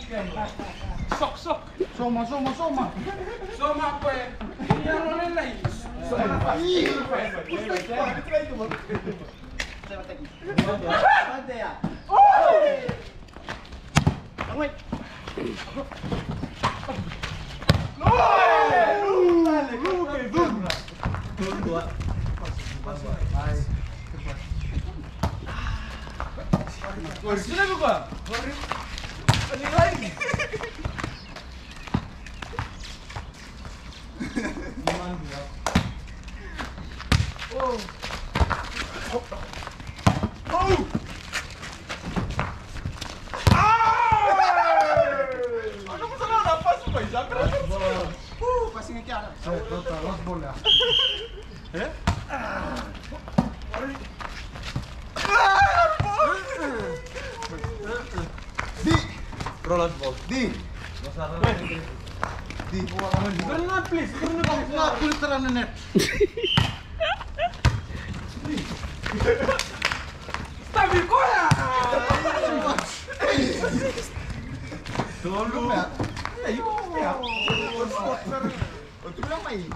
Sok. Soma. Soma apa? Ini orang lain. Soma. Sudah buka. Ini lagi. Oh. Ano mo sa na pas pa isa ka? Passing aqui, cara. Lost ball ya. Eh? Di. Rolas ball. Di. Di. Karena please, Nggak filteran net. Stabil ko ya. Tolong ya. Ayo ya. Untuk bilang main.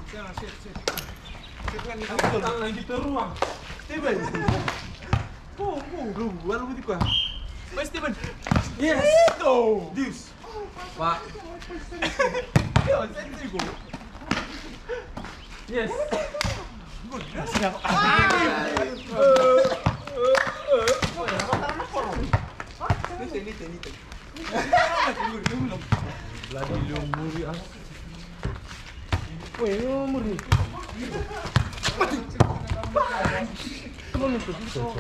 Tang lagi teruang. Steven. Luar begitu kah? Mas Steven. Yes. Itu. This. Pak. Yo, senti go. Yes. Siap. Nite. Lagi lumuri ah. Woi, lumuri. Kamu itu.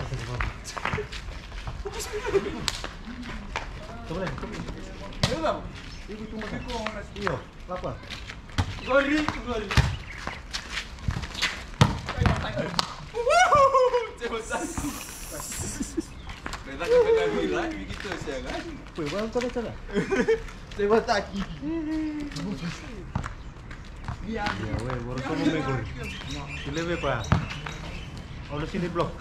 Belum. Ibu cuma dikong. Iyo, apa? Gori. Cepat. Kita kagak bilang begitu sih kan. Woi, baru cara. Cepat lagi. Iya. Ya, woi, baru kamu megor. Sini be, Pak. Kalau sini blok.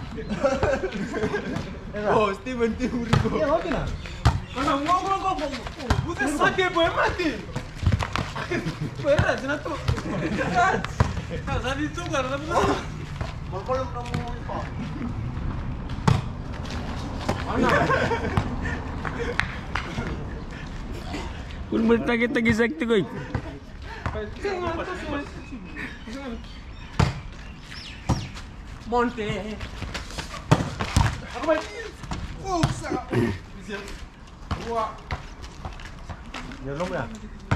Oh, Steven timur gua. Ya, oke nah. Mana ngomong. Bukan sakit boy mati. Berat sana tuh. Berat. Nah, tadi itu kan tapi Belum kamu info. mana? Kun bertagi-tagi sakti koy. Monte. Aku baik. Sangat. Bisa. Dua. Nyelom ya?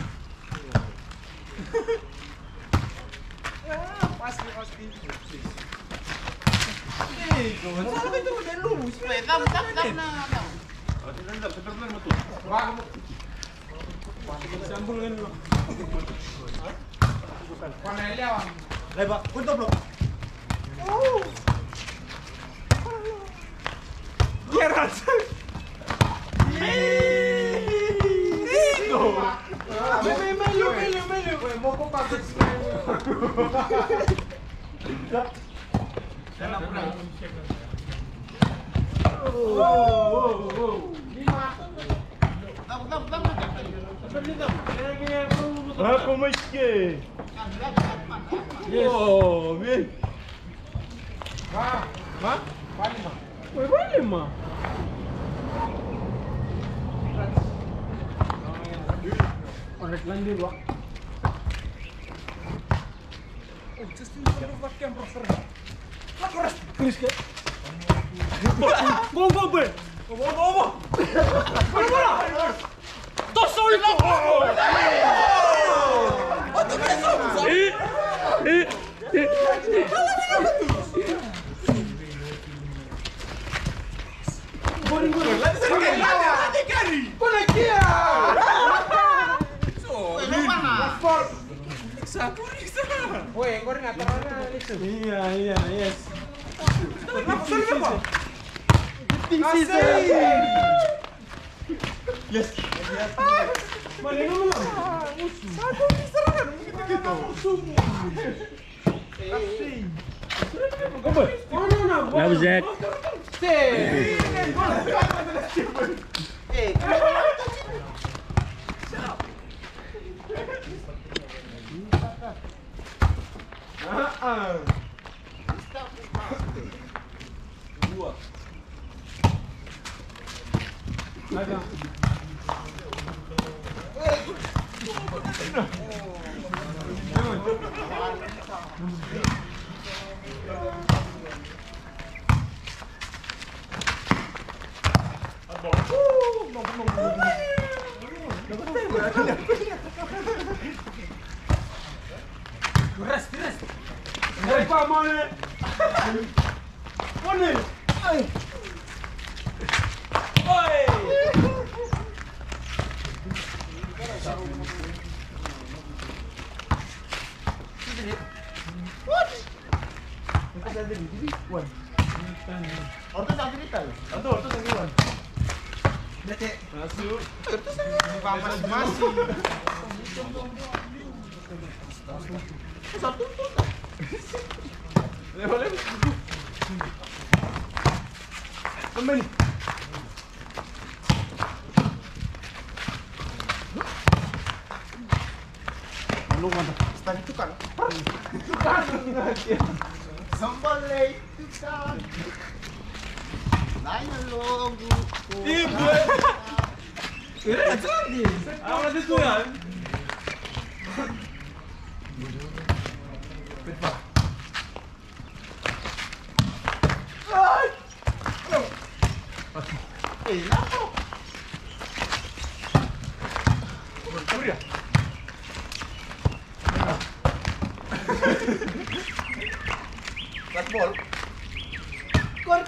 Pasti. Kalau itu udah lu, tam. Sambung kan lo. Bukan. Panelnya bang. Lebar, untuk blok. Gerat. Itu. Melu. Mau kok pakai Aku meski. Oh, man. Ma? Balik mah. Orek lanjut, Wak. Oh, just ini perlu pakai yang profesor. Lah keras. Keras ke. Go, be. Go. Bola. Tosol itu. Oh, tu besok. Goreng. Lagi kari. Bola kia. So, mana? Satu. Woi, goreng atarana itu. Iya, yes. Kenapa? Tinggi sih. Yes. Mana yang ngomong? Satu diserang gitu. Nabzak. Orto tak cerita ya? Orto tak gimana? Masuk. Orto pamas masih. Satu tuh. Boleh. Kembali. Lu mana? Stang tukang. Tukang. Sambalay tukang. Lain logo. Ibu. Kira jadi. Awak itu kan. Betul. Ay. Kenapa? Berkuria. Baseball. Gol.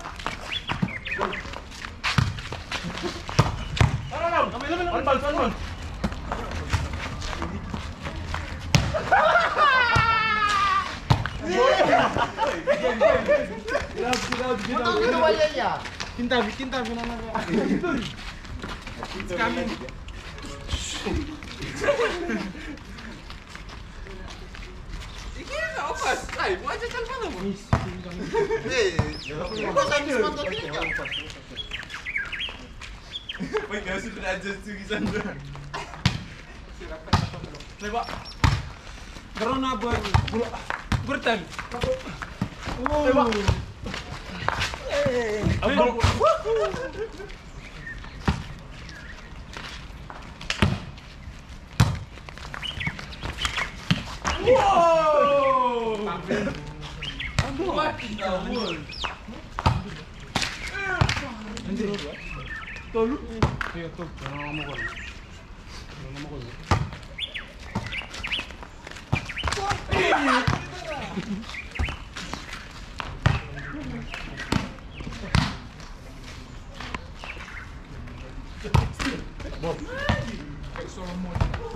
Ambil. Itu wajahnya. Cinta finalnya. Kami. Iki apa? Ay, mau aja kan mana, Bu? Kok sambil motornya? Wait, guys, sudah aja tulisan. Lewat. Corona bertan. Lewat. Abang. Wow. Ambil. Ambil. Tolu. Iya tuh, jangan ngomong kan. Jangan ngomong kan. Bob. Kayak Solomon.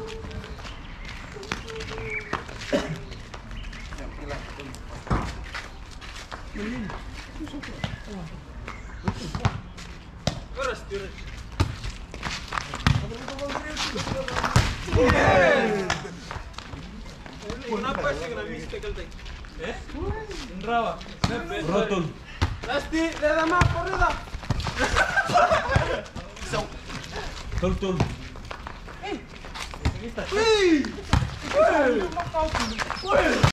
Kenapa sih kena mistake tadi? Ndrawa. Rotun. Pasti ada mah corrida. Rotun. Wih.